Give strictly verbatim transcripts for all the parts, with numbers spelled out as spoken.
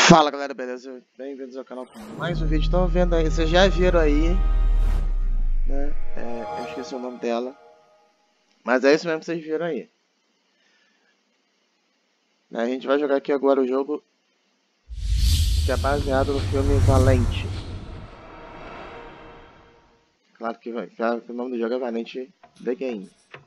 Fala galera, beleza? Bem-vindos ao canal com mais um vídeo. Estão vendo aí, vocês já viram aí, né? É, eu esqueci o nome dela, mas é isso mesmo que vocês viram aí. A gente vai jogar aqui agora o jogo que é baseado no filme Valente. Claro que, vai, claro que o nome do jogo é Valente The Game.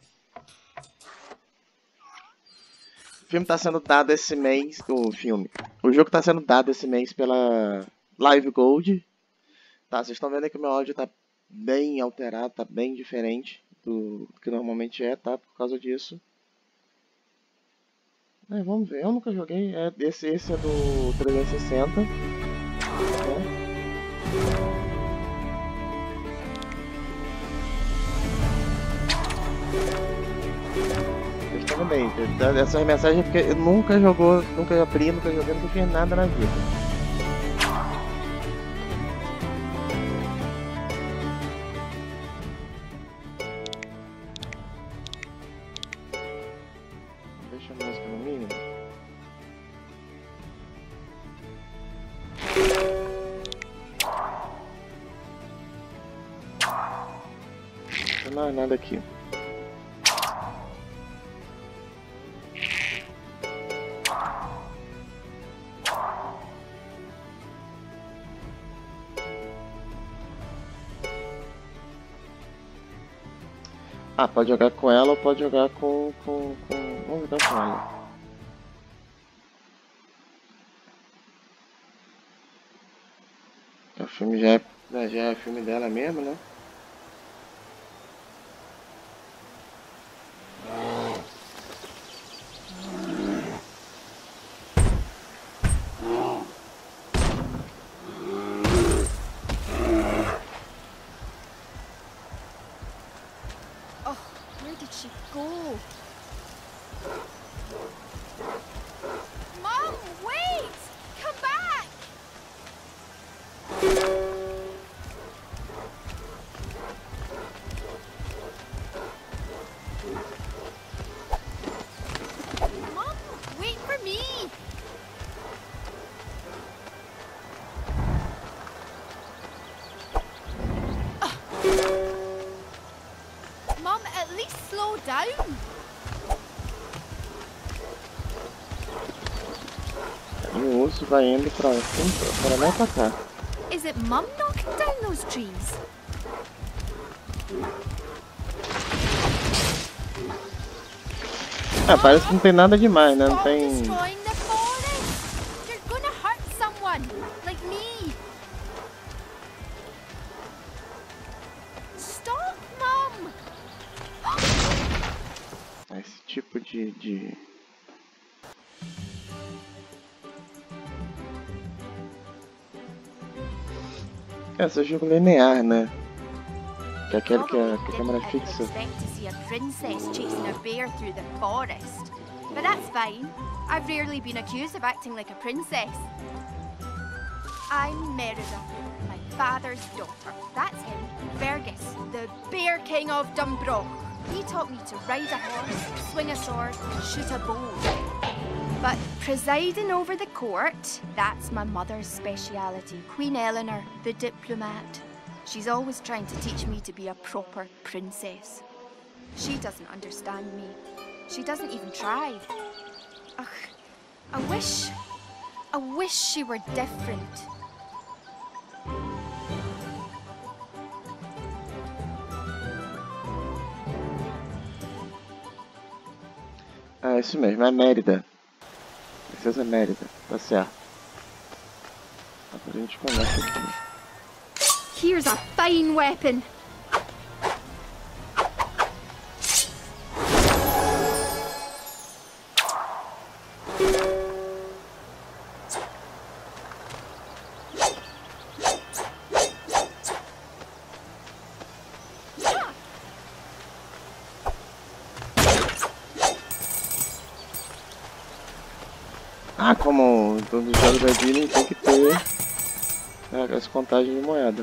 O filme está sendo dado esse mês, o filme. O jogo está sendo dado esse mês pela Live Gold. Tá, vocês estão vendo aí que o meu áudio tá bem alterado, tá bem diferente do que normalmente é, tá? Por causa disso. É, vamos ver, eu nunca joguei. É, esse, esse é do trezentos e sessenta. Né? Vocês estão vendo aí, essas mensagens porque eu nunca jogou, nunca abri, nunca joguei, nunca fiz nada na vida. Deixa a música no mínimo. Não é nada aqui. Ah, pode jogar com ela ou pode jogar com... com, com... Vamos jogar com ela. O filme já é, já é filme dela mesmo, né? E o urso vai indo pra cima, para lá e pra cá. Is it Mum knocking down those trees? Ah, parece que não tem nada demais, né? Não tem... Esse tipo de... de... Esse é jogo linear, né? Que é aquele que a, que a câmera fixa. But that's fine. I've rarely been accused of acting like a princess. I'm Merida, my father's daughter. That's him, Fergus, the Bear King of Dumbroch. He taught me to ride a horse, swing a sword, and shoot a bow. But presiding over the court, that's my mother's speciality. Queen Eleanor, the diplomat. She's always trying to teach me to be a proper princess. She doesn't understand me. She doesn't even try. Ugh, I wish... I wish she were different. Ah, isso mesmo, é Mérida. Princesa Mérida, tá certo. Agora a gente começa aqui. Here's a fine weapon. Ah, como todos os jogos da Disney tem que ter né, essa contagem de moeda.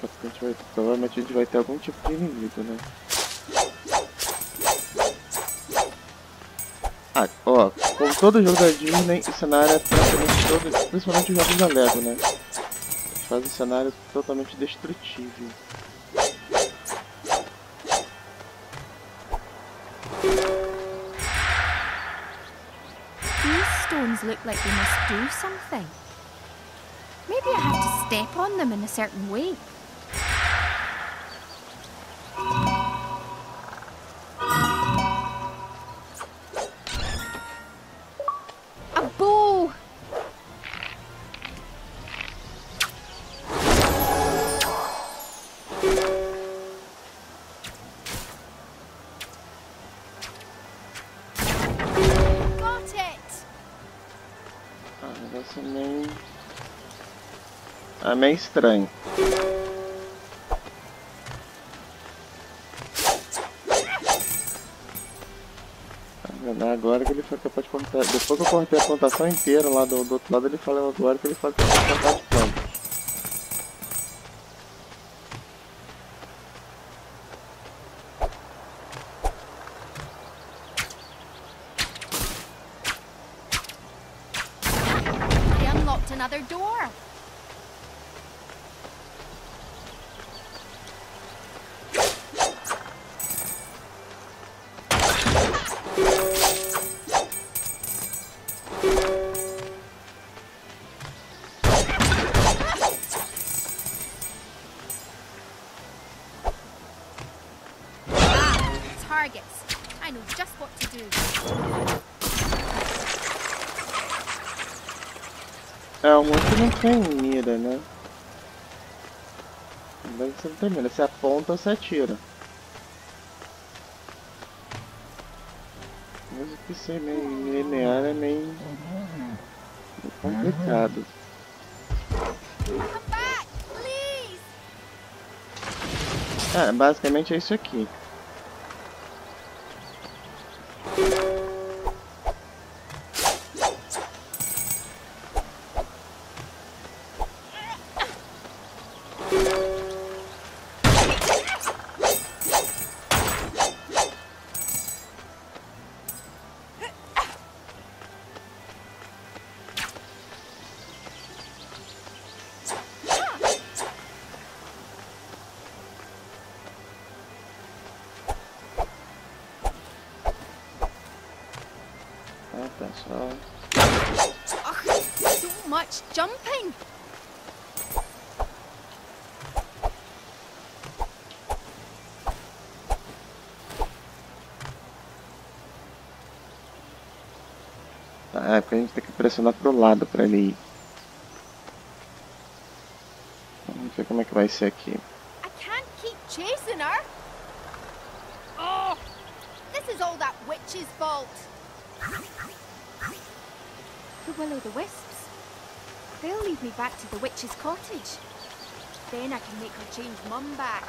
porque a gente vai, provavelmente a gente vai ter algum tipo de inimigo, né? Ah, ó, como todo jogo da Disney, o cenário é praticamente todo, principalmente os jogos da Lego, né? Eles fazem o cenário totalmente destrutível. These stones look like they must do something. Maybe I have to step on them in a certain way. A bow! Got it! Ah, o negócio é meio... É meio estranho. Agora que ele foi capaz de cortar. Depois que eu cortei a plantação inteira lá do, do outro lado, ele falou agora que ele foi capaz de cortar as plantas. I unlocked another door. Targets. I know just what to do. É, o monstro não tem mira, né? Mas você não tem mira. Você aponta ou você atira. Mas o que ser meio linear é meio, meio complicado. Come back, please. É, basicamente é isso aqui. Ah, tá só. Ugh, so much jumping. Tá, é porque a gente tem que pressionar pro lado pra ele ir. Vamos ver como é que vai ser aqui. I can't keep chasing her. Oh, this is all that witch's fault. The will-o'-the-wisps. They'll lead me back to the witch's cottage. Then I can make her change Mum back.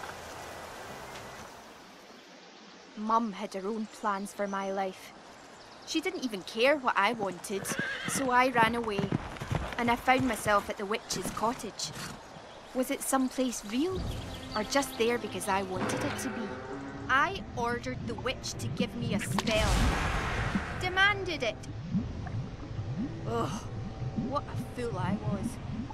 Mum had her own plans for my life. She didn't even care what I wanted, so I ran away. And I found myself at the witch's cottage. Was it someplace real? Or just there because I wanted it to be? I ordered the witch to give me a spell. Demanded it. Ugh, what a fool I was.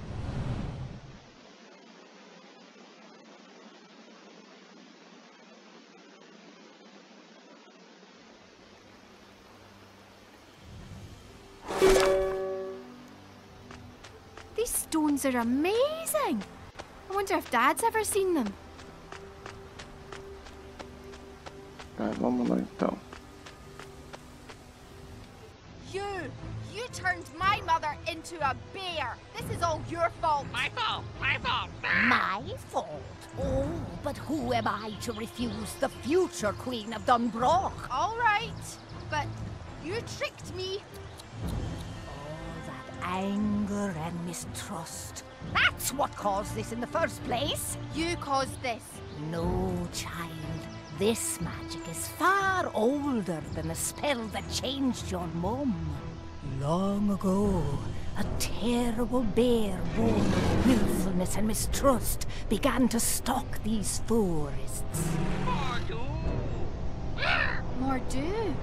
These stones are amazing. I wonder if Dad's ever seen them. Tá, vamos lá então. You! You turned my mother into a bear! This is all your fault! My fault! My fault! My fault? Oh, but who am I to refuse the future Queen of Dunbroch? All right, but you tricked me. All that anger and mistrust. That's what caused this in the first place. You caused this. No, child. This magic is far older than the spell that changed your mum. Long ago, a terrible bear born of willfulness and mistrust began to stalk these forests. Mor'du?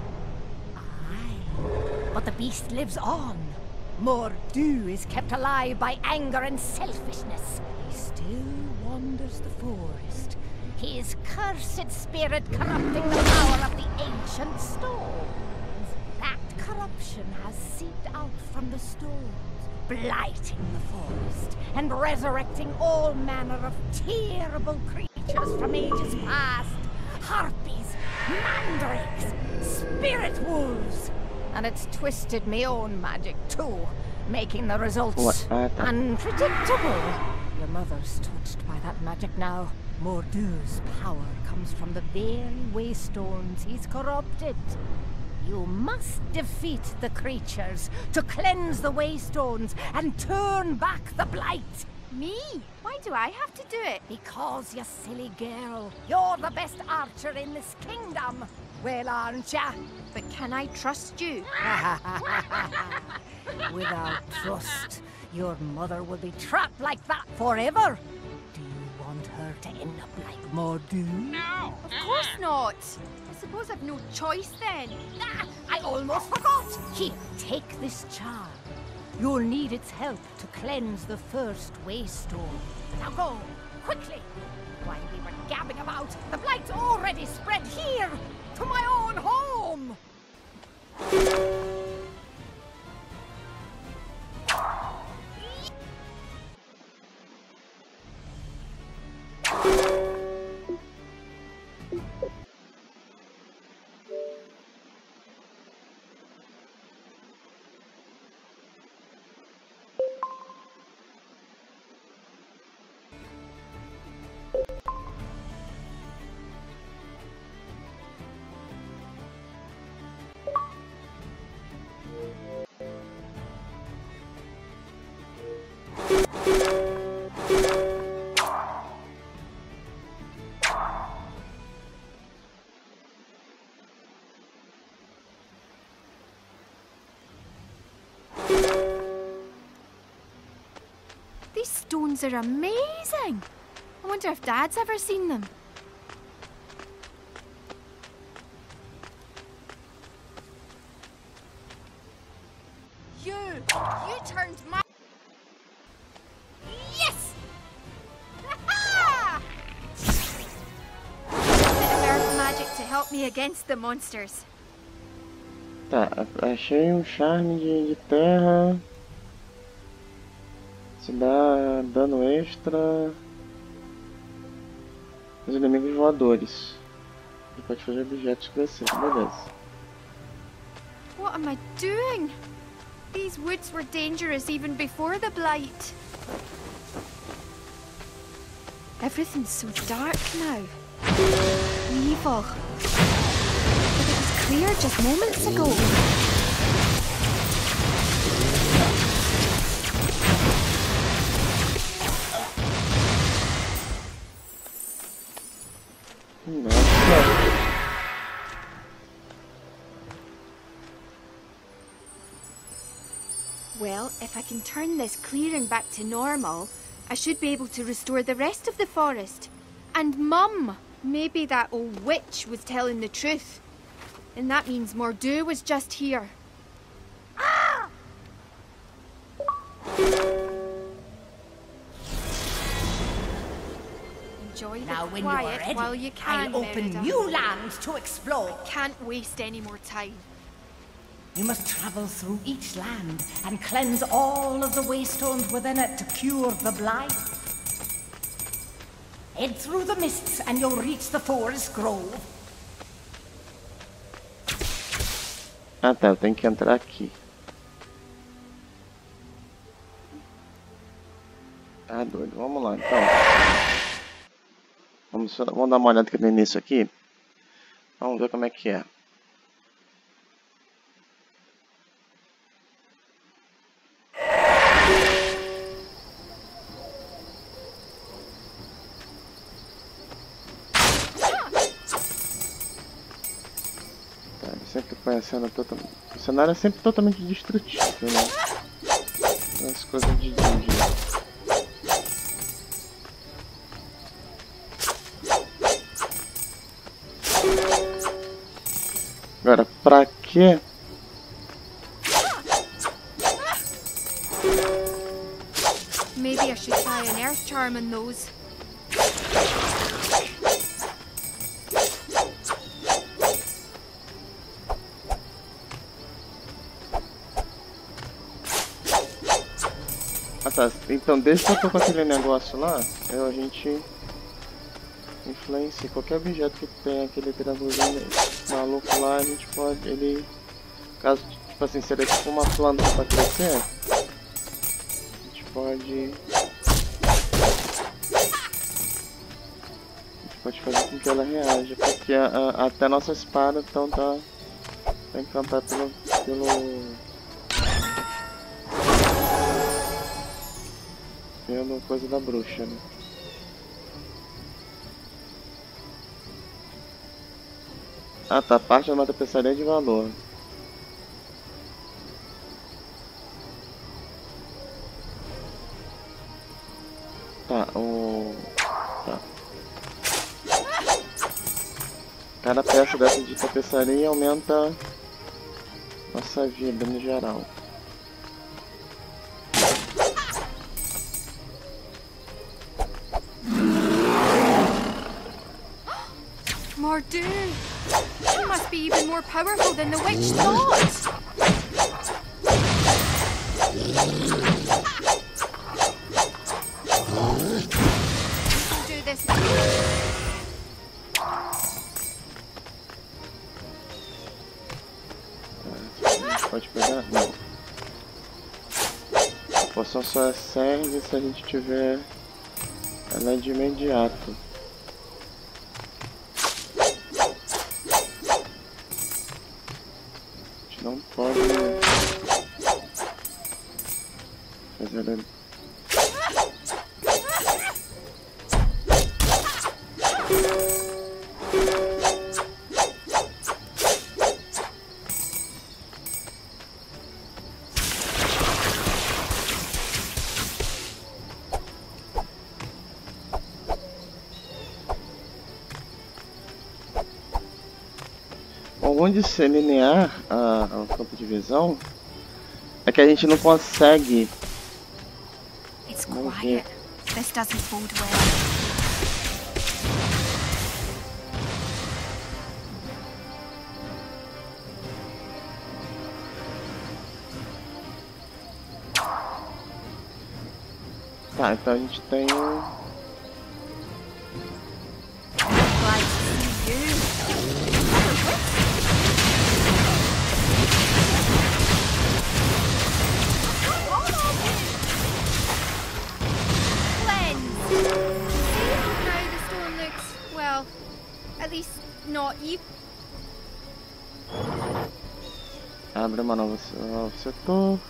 Aye, but the beast lives on. Mor'du is kept alive by anger and selfishness. He still wanders the forest, his cursed spirit corrupting the power of the ancient stones. That corruption has seeped out from the stones, blighting the forest and resurrecting all manner of terrible creatures from ages past. Harpies, mandrakes, spirit wolves. And it's twisted me own magic too, making the results unpredictable. Your mother's touched by that magic now. Mor'du's power comes from the very waystones he's corrupted. You must defeat the creatures to cleanse the waystones and turn back the blight. Me? Why do I have to do it? Because, you silly girl, you're the best archer in this kingdom. Well, aren't ya? But can I trust you? Without trust, your mother will be trapped like that forever. Do you want her to end up like Mor'du? No! Of course not! I suppose I've no choice then. Ah, I almost forgot! Here, take this charm. You'll need its help to cleanse the first waystone. Now go, quickly! While we were gabbing about, the blight's already spread here, to my own home! These stones are amazing! I wonder if Dad's ever seen them. You! You turned my... Yes! Ha-ha! A bit of earth magic to help me against the monsters. Tá, achei um charme de, de terra. Se dá dano extra. Os inimigos voadores. E pode fazer objetos crescer, beleza. What am I doing? These woods were dangerous even before the blight. Everything's so dark now. Evil. But it was clear just moments ago. Nossa. Well, if I can turn this clearing back to normal, I should be able to restore the rest of the forest. And Mum! Maybe that old witch was telling the truth. And that means Mor'du was just here. Ah! Enjoy the Now, when quiet you are ready, while you can, I'll open Merida. new lands to explore. Can't waste any more time. You must travel through each land and cleanse all of the waystones within it to cure the blight. Head through the mists and you'll reach the forest grove. Ah tá, eu tenho que entrar aqui. Ah, doido, vamos lá então. Vamos, vamos dar uma olhada aqui no início aqui. Vamos ver como é que é. Sempre conhecendo totalmente. O cenário é sempre totalmente destrutivo, né? coisas de dungeon. Agora, pra quê? Maybe I should try an earth charm on those. Ah tá, então desde que eu tô com aquele negócio lá, eu, a gente influencia qualquer objeto que tem aquele triângulozinho maluco lá, a gente pode, ele, caso, tipo assim, seria tipo uma planta pra crescer, a gente pode, a gente pode fazer com que ela reaja, porque a, a, até a nossa espada então tá, tá encantada pelo, pelo, pelo coisa da bruxa, né? Ah tá, parte da mata peçaria de valor. Tá, o... Tá. Cada peça dessa de tapeçaria aumenta nossa vida no geral. Mordu! She must be even more powerful than the witch thought! Do this. Pode pegar? Não. A poção só serve se a gente tiver ela de imediato. Não pode fazer ela. Onde ser linear a, ao campo de visão é que a gente não consegue. It's Vamos quiet. ver. This doesn't bode well. Tá, então a gente tem um. Glad to see you. At least not evil. Abre uma nova novo setor.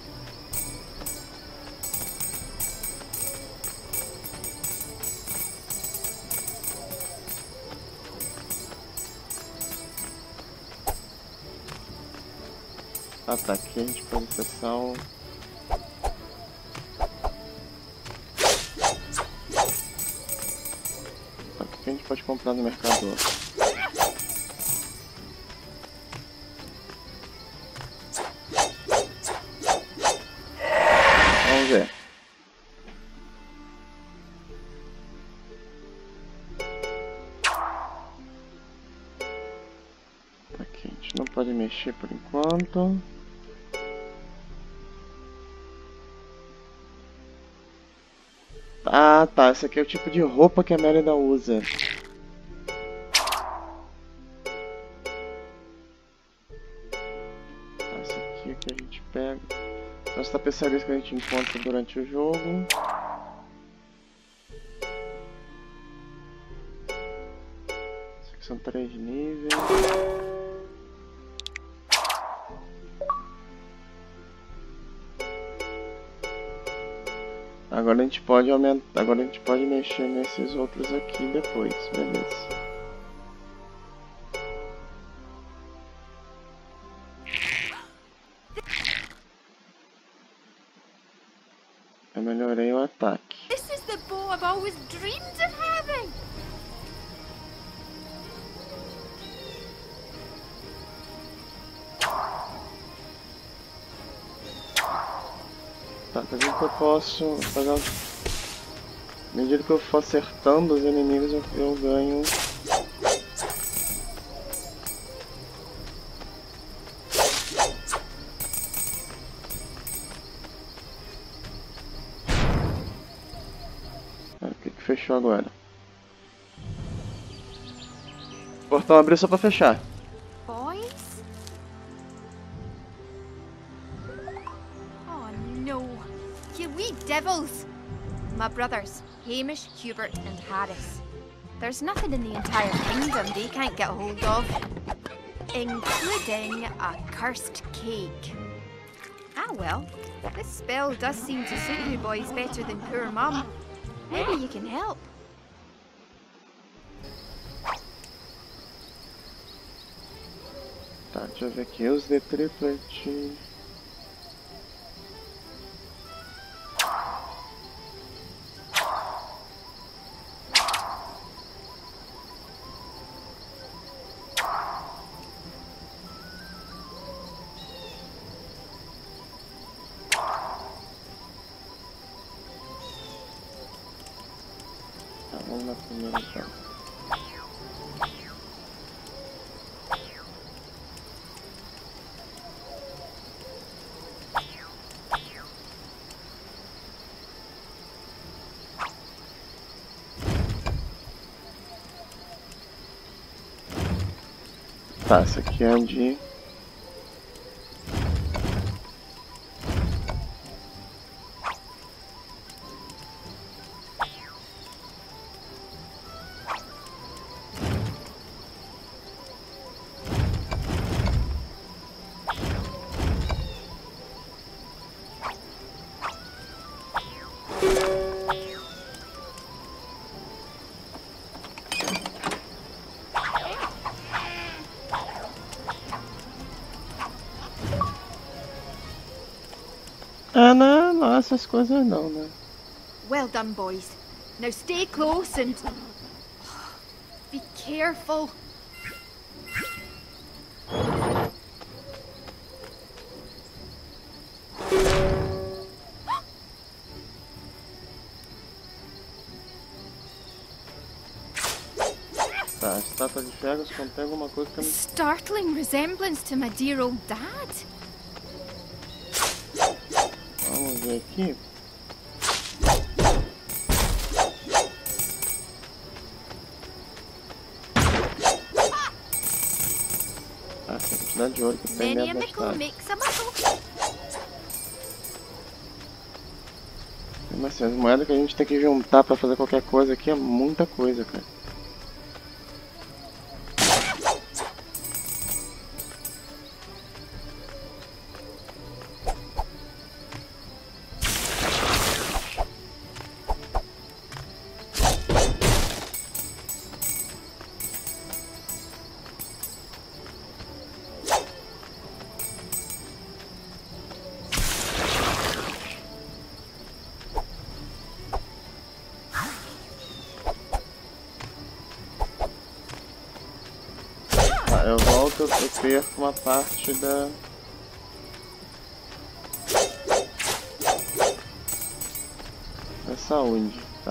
Ah tá, aqui a gente pode acessar o... Aqui a gente pode comprar no mercador. Vamos ver. Aqui a gente não pode mexer por enquanto. Ah, tá. Esse aqui é o tipo de roupa que a Mérida usa. Essa aqui é que a gente pega. São as tapeçarias que a gente encontra durante o jogo. Isso aqui são três níveis. Agora a gente pode aumentar, agora a gente pode mexer nesses outros aqui depois, beleza. dreamed of having. Tá, tá vendo que eu posso fazer. À medida que eu for acertando os inimigos, eu, eu ganho. O que que fechou agora? O portão abriu só pra fechar. Boys? Oh no, you wee devils! My brothers, Hamish, Hubert, and Harris. There's nothing in the entire kingdom they can't get hold of, including a cursed cake. Ah well, this spell does seem to suit you boys better than poor Mum. Maybe you can help. Tá, deixa eu ver aqui, os de triplet. Tá, vamos na primeira então. Tá, essa aqui é a de... Ah, não, não, essas coisas não, né? Well done, boys. Now stay close and... be careful. Tá, a estátua de Fergus contém alguma coisa que eu não... Startling resemblance to my dear old dad. Vamos ver aqui. Ah, essa quantidade de ouro que tem Many a dentro da mickle estátua. makes a muckle. Mas assim, as moedas que a gente tem que juntar pra fazer qualquer coisa aqui é muita coisa, cara. Eu volto, eu perco uma parte da... da saúde, tá.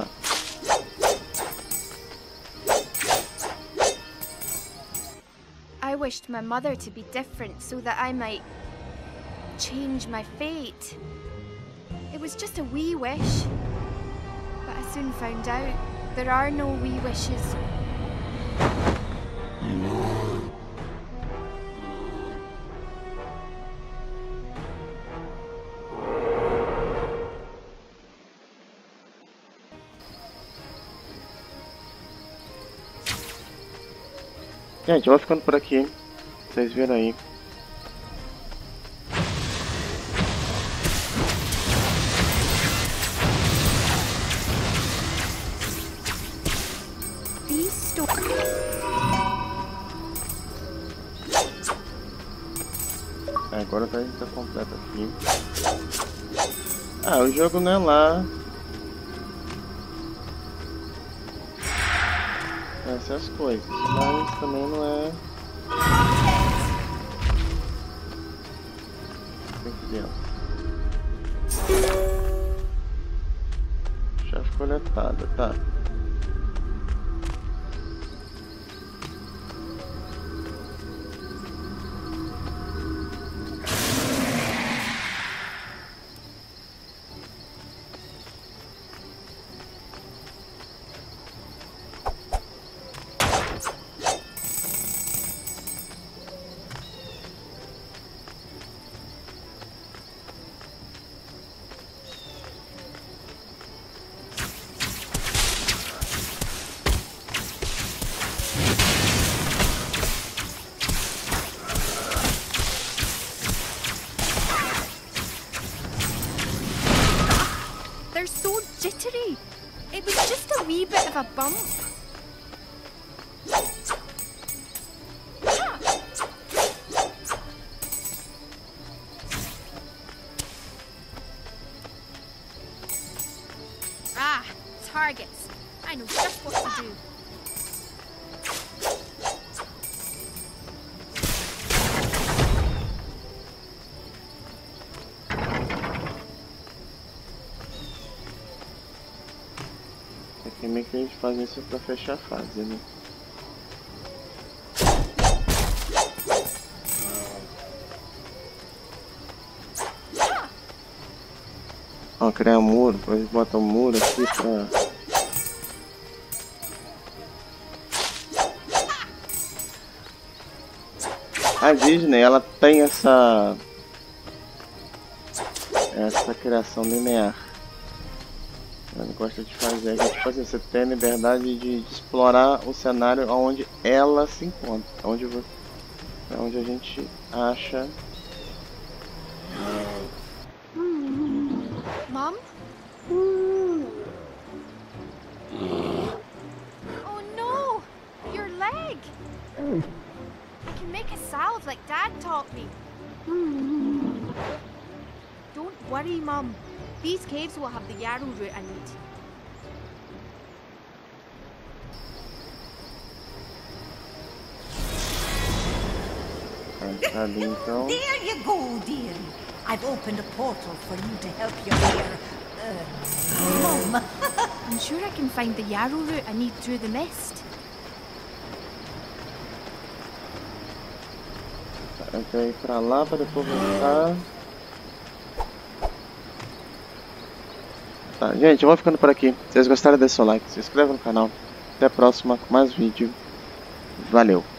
I wished my mother to be different so that I might change my fate. It was just a wee wish. But I soon found out there are no wee wishes. Gente, eu vou ficando por aqui. Vocês viram aí. Agora a gente tá completo aqui. Ah, o jogo não é lá essas coisas, mas também não é... Chave coletada, tá. Jittery. It was just a wee bit of a bump. Ah, targets. I know just what to do. Meio que a gente faz isso pra fechar a fase, né? Ó, criar um muro, a gente bota um muro aqui pra... A Disney, ela tem essa... essa criação linear. Ela gosta de fazer, que, tipo assim, você tem a liberdade de, de explorar o cenário onde ela se encontra, onde, você, onde a gente acha. Mom? Oh no! Your leg! You can make a salve like Dad taught me. Don't worry, Mum. These caves will have the yarrow root I need. Ali, então. There you go, dearie. I've opened a portal for you to help your dear, uh, Mum. I'm sure I can find the yarrow root I need through the mist. Eu tenho que ir pra lá pra depois voltar. Tá, gente, eu vou ficando por aqui. Se vocês gostaram, deixe seu like, se inscreva no canal. Até a próxima com mais vídeo. Valeu!